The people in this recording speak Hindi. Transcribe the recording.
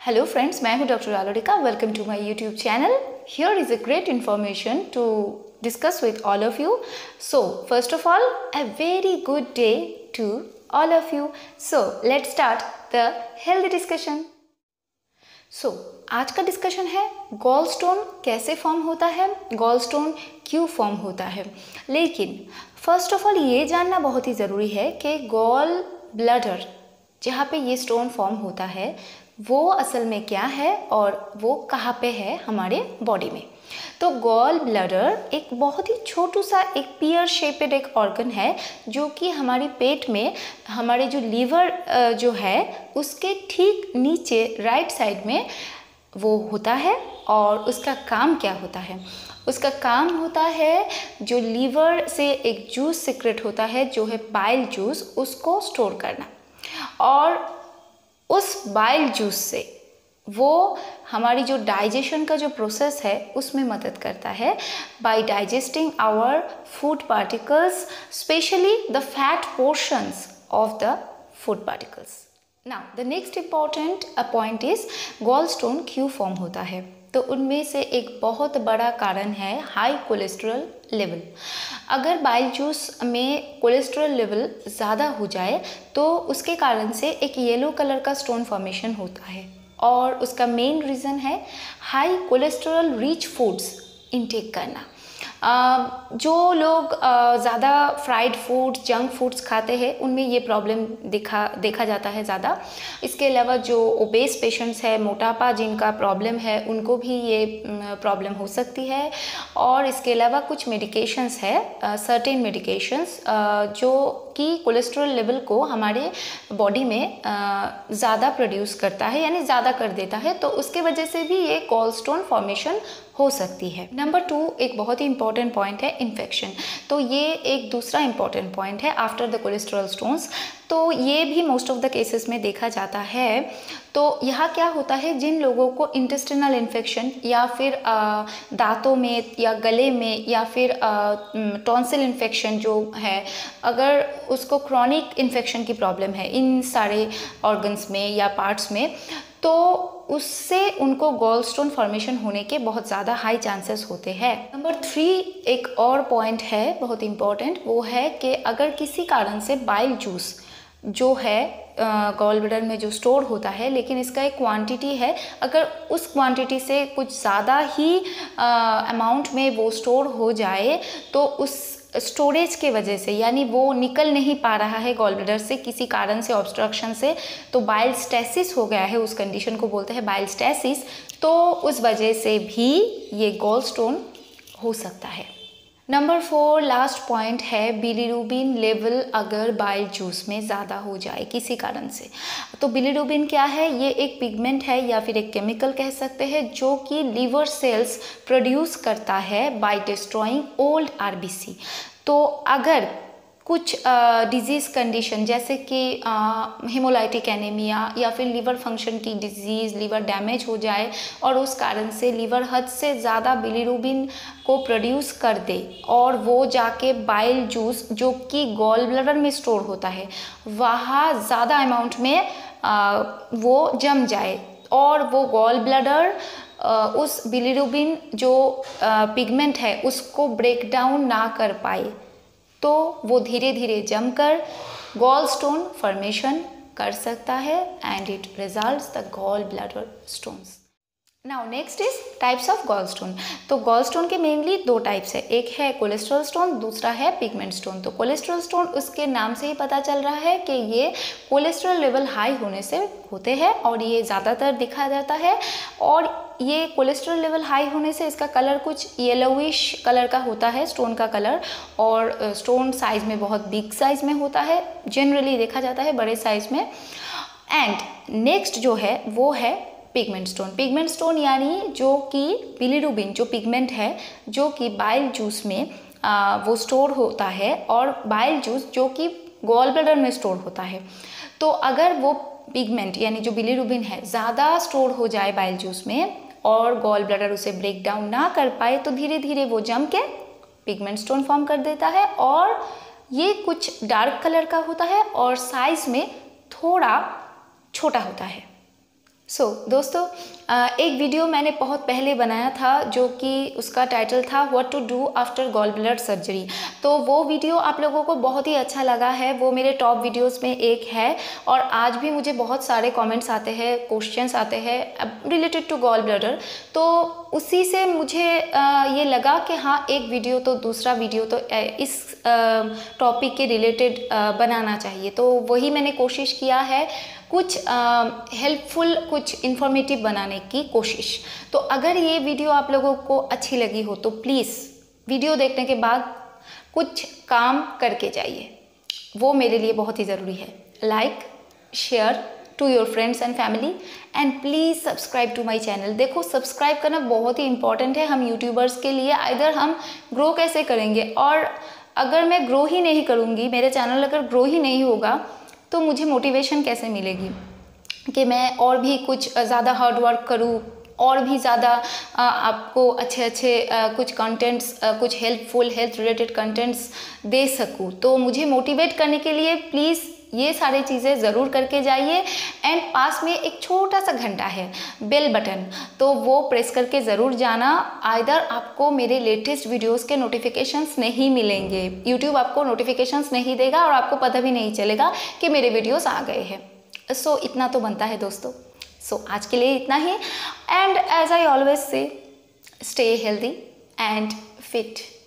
हेलो फ्रेंड्स, मैं हूं doctor Alorika. Welcome to my YouTube channel. Here is a great information to discuss with all of you. So first of all, a very good day to all of you. So let's start the healthy discussion. So आज का डिस्कशन है गॉल स्टोन कैसे फॉर्म होता है, गॉल स्टोन क्यों फॉर्म होता है। लेकिन फर्स्ट ऑफ ऑल ये जानना बहुत ही ज़रूरी है कि गॉल ब्लैडर जहाँ पे ये स्टोन फॉर्म होता है वो असल में क्या है और वो कहाँ पे है हमारे बॉडी में। तो गॉल ब्लैडर एक बहुत ही छोटू सा एक पियर शेपेड एक ऑर्गन है जो कि हमारी पेट में हमारे जो लीवर जो है उसके ठीक नीचे राइट साइड में वो होता है। और उसका काम क्या होता है? उसका काम होता है जो लीवर से एक जूस सीक्रेट होता है जो है बाइल जूस, उसको स्टोर करना। और उस बाइल जूस से वो हमारी जो डाइजेशन का जो प्रोसेस है उसमें मदद करता है by digesting our food particles, specially the fat portions of the food particles. Now the next important point is gall stone क्यों फॉर्म होता है। तो उनमें से एक बहुत बड़ा कारण है हाई कोलेस्ट्रॉल लेवल। अगर बाइल जूस में कोलेस्ट्रॉल लेवल ज़्यादा हो जाए तो उसके कारण से एक येलो कलर का स्टोन फॉर्मेशन होता है और उसका मेन रीज़न है high cholesterol rich foods intake करना। जो लोग ज़्यादा फ्राइड फूड, जंक फूड्स खाते हैं उनमें ये प्रॉब्लम देखा जाता है ज़्यादा। इसके अलावा जो ओबेस पेशेंट्स है, मोटापा जिनका प्रॉब्लम है, उनको भी ये प्रॉब्लम हो सकती है। और इसके अलावा कुछ मेडिकेशंस है, सर्टेन मेडिकेशंस जो कि कोलेस्ट्रॉल लेवल को हमारे बॉडी में ज़्यादा प्रोड्यूस करता है, यानी ज़्यादा कर देता है। तो उसके वजह से भी ये गॉल स्टोन फॉर्मेशन हो सकती है। नंबर 2 एक बहुत ही इंपॉर्टेंट पॉइंट है इन्फेक्शन। तो ये एक दूसरा इंपॉर्टेंट पॉइंट है आफ्टर द कोलेस्ट्रॉल स्टोन्स। तो ये भी मोस्ट ऑफ द केसेस में देखा जाता है। तो यहाँ क्या होता है, जिन लोगों को इंटेस्टिनल इन्फेक्शन या फिर दांतों में या गले में या फिर टॉन्सिल इन्फेक्शन जो है, अगर उसको क्रॉनिक इन्फेक्शन की प्रॉब्लम है इन सारे ऑर्गन्स में या पार्ट्स में, तो उससे उनको गॉल स्टोन फॉर्मेशन होने के बहुत ज़्यादा हाई चांसेस होते हैं। नंबर 3 एक और पॉइंट है बहुत इम्पॉर्टेंट, वो है कि अगर किसी कारण से बाइल जूस जो है गॉल ब्लैडर में जो स्टोर होता है, लेकिन इसका एक क्वांटिटी है, अगर उस क्वांटिटी से कुछ ज़्यादा ही अमाउंट में वो स्टोर हो जाए तो उस स्टोरेज के वजह से, यानी वो निकल नहीं पा रहा है गॉल ब्लैडर से किसी कारण से, ऑब्स्ट्रक्शन से, तो बाइल स्टेसिस हो गया है, उस कंडीशन को बोलते हैं बाइल स्टेसिस। तो उस वजह से भी ये गॉल स्टोन हो सकता है। नंबर 4 लास्ट पॉइंट है बिलीरुबिन लेवल अगर बाइल जूस में ज़्यादा हो जाए किसी कारण से। तो बिलीरुबिन क्या है? ये एक पिगमेंट है या फिर एक केमिकल कह सकते हैं जो कि लीवर सेल्स प्रोड्यूस करता है बाय डिस्ट्रॉइंग ओल्ड आरबीसी। तो अगर कुछ डिजीज़ कंडीशन जैसे कि हेमोलाइटिक एनीमिया या फिर लीवर फंक्शन की डिजीज़, लीवर डैमेज हो जाए और उस कारण से लीवर हद से ज़्यादा बिलीरुबिन को प्रोड्यूस कर दे और वो जाके बाइल जूस जो कि गॉल ब्लैडर में स्टोर होता है वहाँ ज़्यादा अमाउंट में वो जम जाए और वो गॉल ब्लैडर उस बिलीरुबिन जो पिगमेंट है उसको ब्रेक डाउन ना कर पाए, तो वो धीरे धीरे जमकर गॉल स्टोन फॉर्मेशन कर सकता है and it results the gall bladder stones. Now next is types of gall stone. तो गॉल स्टोन के मेनली 2 टाइप्स है, एक है कोलेस्ट्रॉल स्टोन, दूसरा है पिगमेंट स्टोन। तो कोलेस्ट्रॉल स्टोन उसके नाम से ही पता चल रहा है कि ये कोलेस्ट्रॉल लेवल हाई होने से होते हैं और ये ज़्यादातर दिखा जाता है। और ये कोलेस्ट्रॉल लेवल हाई होने से इसका कलर कुछ येलोविश कलर का होता है, स्टोन का कलर, और स्टोन साइज़ में बहुत बिग साइज़ में होता है, जनरली देखा जाता है बड़े साइज़ में। एंड नेक्स्ट जो है वो है पिगमेंट स्टोन। पिगमेंट स्टोन यानी जो कि बिलीरुबिन जो पिगमेंट है जो कि बाइल जूस में वो स्टोर होता है और बाइल जूस जो कि गॉल ब्लैडर में स्टोर होता है। तो अगर वो पिगमेंट यानी जो बिलीरुबिन है ज़्यादा स्टोर हो जाए बाइल जूस में और गॉल ब्लैडर उसे ब्रेक डाउन ना कर पाए, तो धीरे धीरे वो जम के पिगमेंट स्टोन फॉर्म कर देता है और ये कुछ डार्क कलर का होता है और साइज में थोड़ा छोटा होता है। दोस्तों एक वीडियो मैंने बहुत पहले बनाया था जो कि उसका टाइटल था what to do after gall bladder surgery. तो वो वीडियो आप लोगों को बहुत ही अच्छा लगा है, वो मेरे टॉप वीडियोस में एक है और आज भी मुझे बहुत सारे कमेंट्स आते हैं, क्वेश्चंस आते हैं रिलेटेड टू गॉल ब्लैडर। तो उसी से मुझे ये लगा कि हाँ एक वीडियो तो दूसरा वीडियो तो इस टॉपिक के रिलेटेड बनाना चाहिए। तो वही मैंने कोशिश किया है, कुछ हेल्पफुल कुछ इन्फॉर्मेटिव बनाने की कोशिश। तो अगर ये वीडियो आप लोगों को अच्छी लगी हो तो प्लीज़ वीडियो देखने के बाद कुछ काम करके जाइए, वो मेरे लिए बहुत ही ज़रूरी है। Like share to your friends and family and please subscribe to my channel. देखो सब्सक्राइब करना बहुत ही इंपॉर्टेंट है हम यूट्यूबर्स के लिए। इधर हम ग्रो कैसे करेंगे, और अगर मैं ग्रो ही नहीं करूँगी, मेरे चैनल अगर ग्रो ही नहीं होगा तो मुझे मोटिवेशन कैसे मिलेगी कि मैं और भी कुछ ज़्यादा हार्ड वर्क करूँ, और भी ज़्यादा आपको अच्छे अच्छे कुछ कंटेंट्स, कुछ हेल्पफुल हेल्थ रिलेटेड कंटेंट्स दे सकूँ। तो मुझे मोटिवेट करने के लिए प्लीज़ ये सारी चीज़ें ज़रूर करके जाइए। एंड पास में एक छोटा सा घंटा है, बेल बटन, तो वो प्रेस करके ज़रूर जाना। आइदर आपको मेरे लेटेस्ट वीडियोस के नोटिफिकेशंस नहीं मिलेंगे, यूट्यूब आपको नोटिफिकेशंस नहीं देगा और आपको पता भी नहीं चलेगा कि मेरे वीडियोस आ गए हैं। इतना तो बनता है दोस्तों। आज के लिए इतना ही, and as I always say, stay healthy and fit.